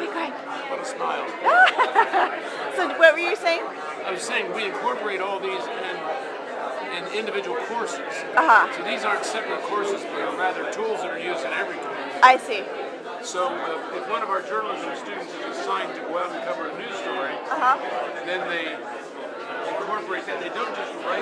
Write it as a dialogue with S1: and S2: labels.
S1: Go ahead.
S2: What a smile.
S1: So what were you saying?
S2: I was saying we incorporate all these in individual courses. So these aren't separate courses, but are rather tools that are used in every course.
S1: I see.
S2: So if one of our journalism students is assigned to go out and cover a news story, then they incorporate that. They don't just write